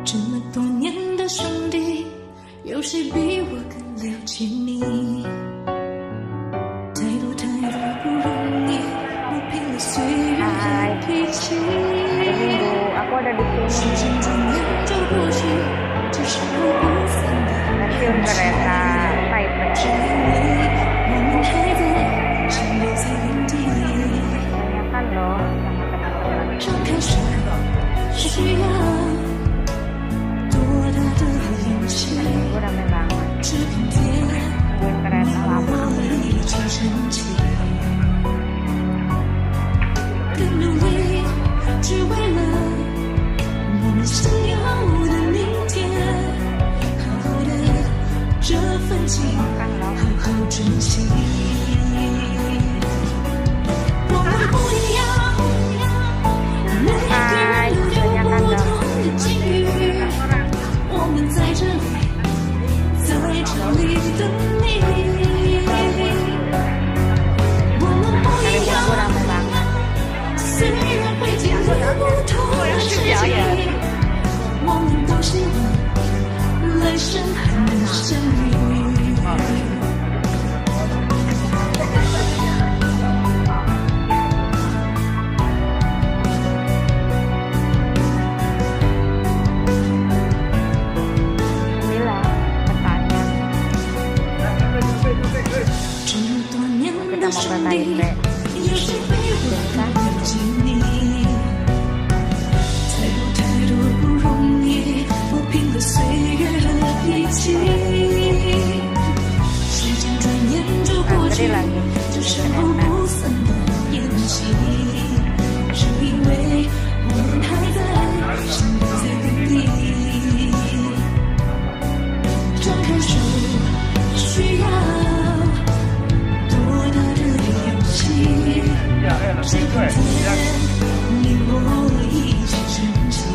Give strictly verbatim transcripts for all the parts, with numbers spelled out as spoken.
这么多年的兄弟，有谁比我更了解你？太多太多不容易，我拼了岁月和脾气。时间转眼就过去，这时候不散的联系，只因为我们还在，停留在原地。张开手，需要多大的勇气？这片天，你我一起撑起，更努力，只为了我们想要的明天。好好的这份情，好好珍惜。我们不一样，每个人都有不同的境遇。我们在这里，在这里等你。我们不一样，虽然会经历不同的事情，我们都希望来生还能相遇。这么多年的兄弟，有谁比我更了解你？太多太多不容易，我拼了岁月和脾气。时间转眼就过去，这时候不散的宴席，是因为我们还在，心留在原地。张开手，需要多大的勇气？这片天，你我一起撑起，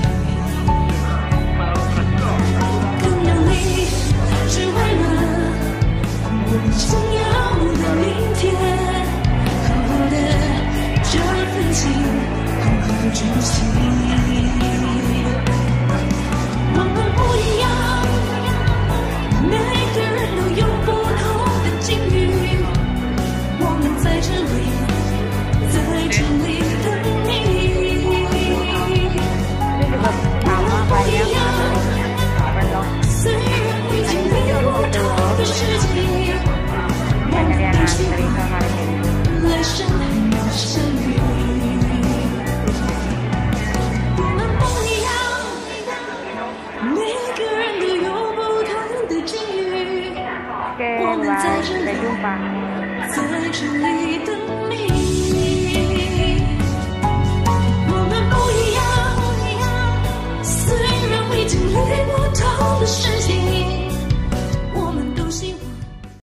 更努力，只为了我们想要的明天。好好的这份情，好好珍惜。我们不一样，每个人都有不同的境遇。我们在这里，在这里等你。我们不一样，虽然会经历不同的事情，我们都希望来生还能相遇。我们不一样，每个人都有不同的境遇。我们在这里。